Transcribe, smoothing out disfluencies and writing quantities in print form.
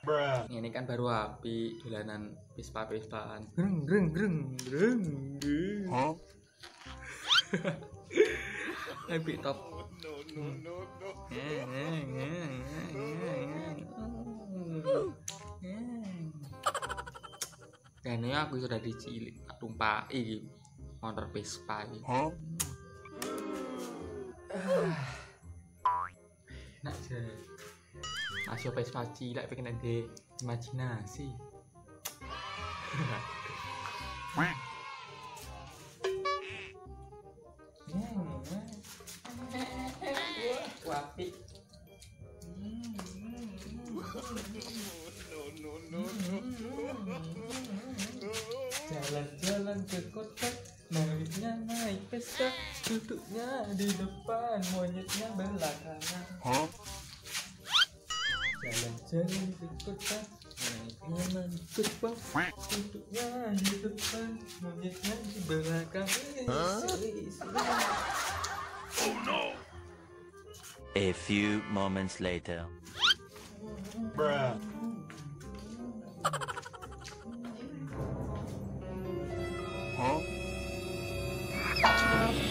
Ini kan baru api dolanan pispa-pispaan. Greng greng greng greng. Api top. Kayaknya aku sudah dicilik, tumpai motor Vespa iki. Nak je. Masih Vespa cilik pengen ada imajinasi. Wapi. Jalan-jalan ke kota, naiknya naik Vespa, duduknya di depan, monyetnya belakangan. Jalan-jalan ke kota, naiknya naik Vespa, duduknya di depan, monyetnya di belakang. Oh no! A few moments later. Huh?